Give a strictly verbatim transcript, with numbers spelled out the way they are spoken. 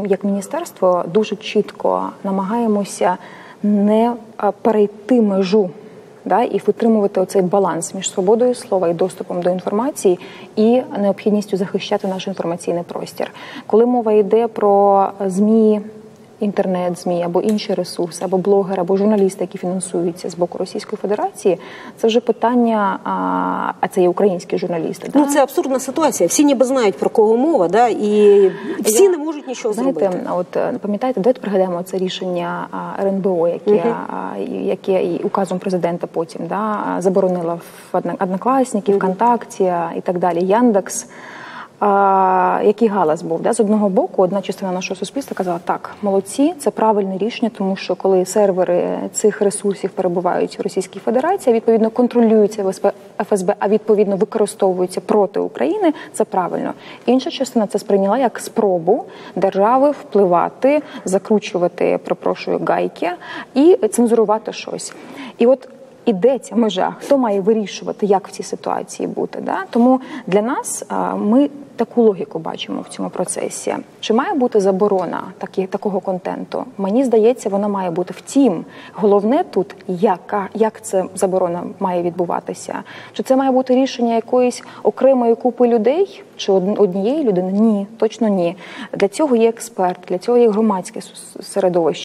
Як міністерство дуже чітко намагаємося не перейти межу, да, і витримувати оцей баланс між свободою слова і доступом до інформації і необхідністю захищати наш інформаційний простір. Коли мова йде про ЗМІ, інтернет-ЗМІ або інші ресурси, або блогери, або журналісти, які фінансуються з боку Російської Федерації, це вже питання, а, а це є українські журналісти. Ну, да? це абсурдна ситуація. Всі ніби знають, про кого мова, да? І всі Я, не можуть нічого знаєте, зробити. От, пам'ятаєте, давайте пригадаємо це рішення Ер Ен Бе О, яке, угу. яке і указом президента потім да, заборонило в Однокласники, ВКонтакті і так далі, Яндекс. А, який галас був. Да? З одного боку, одна частина нашого суспільства казала, так, молодці, це правильне рішення, тому що коли сервери цих ресурсів перебувають в Російській Федерації, відповідно контролюються Еф Ес Бе, а відповідно використовуються проти України, це правильно. Інша частина це сприйняла як спробу держави впливати, закручувати, перепрошую, гайки і цензурувати щось. І от іде ця межа, хто має вирішувати, як в цій ситуації бути. Да? Тому для нас ми таку логіку бачимо в цьому процесі. Чи має бути заборона такі, такого контенту? Мені здається, вона має бути. Втім, головне тут, яка, як ця заборона має відбуватися. Чи це має бути рішення якоїсь окремої купи людей, чи однієї людини? Ні, точно ні. Для цього є експерт, для цього є громадське середовище.